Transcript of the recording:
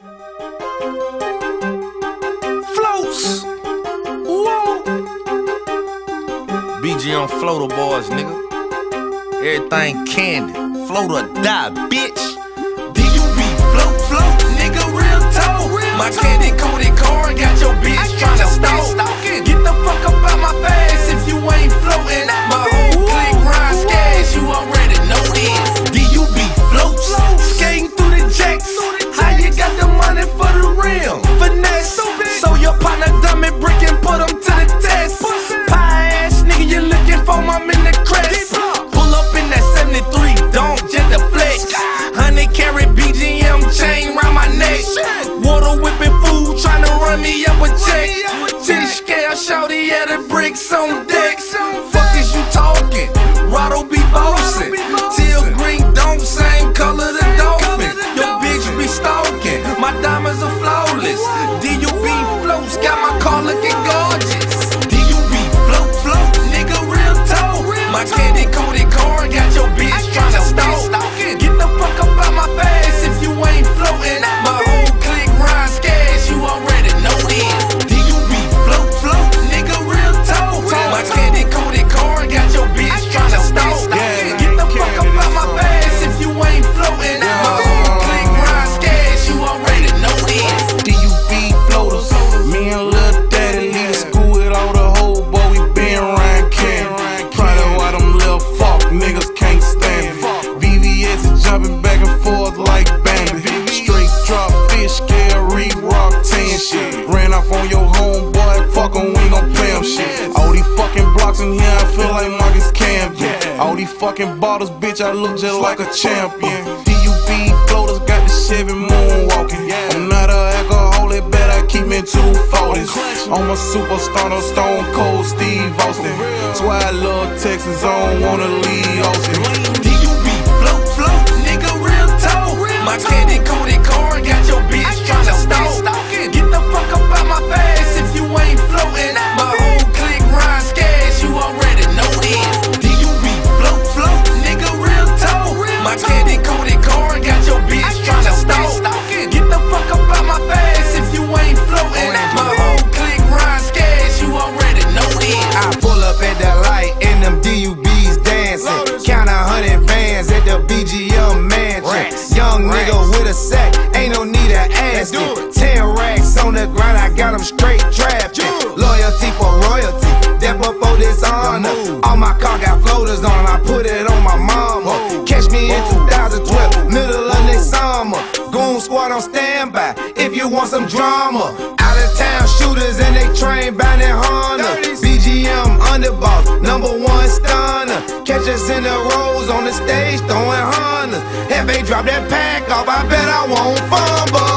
Floats. Whoa. BG on Floater Boys, nigga. Everything candy. Float or die, bitch. DUB float, float, nigga, real talk. My candy coated car got your bitch tryna stalk. Get the fuck up out my face if you ain't floating. My whole clique ride scares, you already know this. DUB floats, skating through the jacks. How you got the money for the rim? Finesse, so your partner dumb and brick and put them to the test. Pie ass nigga, you looking for my minute crest. Pull up in that 73, don't just the flex. 100 carat BGM chain round my neck. Water whipping food, tryna run me up a check. Titty scale, shawty at the bricks on deck. Fuck is you talking? Rotto be bossin'. Teal green don't same color the dolphin. Your bitch be stalking. My diamonds are flawless. DUB floats, got my car looking gorgeous. DUB float, float, nigga, real talk. My candy coated car got your bitch tryna stalk. Get the fuck up out my face if you ain't floating. My whole clique ride scares, you already know this. DUB float, float, nigga, real talk. My candy coated car got your bitch tryna stalk. Get the fuck up out my face if you ain't floating. My whole clique ride scares, you already know this. DUB floaters, me and Lil Daddy leave the school with all the whole boy, we been around Ken. Proud of why them little fuck niggas can't stand me. VVS is jumping back and forth like Bambi. Straight drop fish, scale, re-rock 10 shit. Ran off on your homeboy, fuck em, we ain't gon' play em shit. All these fucking blocks in here, I feel like Marcus Camby. All these fucking bottles, bitch, I look just like a champion. DUB floaters got the Chevy moonwalking. I'm not an alcoholic, bet I keep me 240s. I'm a superstar, no Stone Cold Steve Austin. That's why I love Texas, I don't wanna leave Austin. DUB float, float, nigga, real talk. My candy coated car got your bitch tryna stalk. Get the fuck up out my face if you ain't floating. My whole clique ride scares, you already know this. DUB float, float, nigga, real talk. My candy coated car got your bitch tryna stalk. Get the fuck up out my face if you ain't floating. My whole clique ride scares, you already know this. I pull up at the light and them DUBs dancing. Count 100 bands at the BGM mansion. Young nigga with a sack, ain't no need to ask it. 10 racks on the ground, I got them straight drafted. Loyalty for royalty, that before dishonor. All my car got floaters on, I put it on my mama. Catch me in 2012, middle of next summer. Goon squad on standby, if you want some drama. Out of town shooters and they train bound in Honda. BGM underboss, #1 stunner. Catch us in the rows on the stage throwing Hondas. If they drop that pack off, I bet I won't fumble.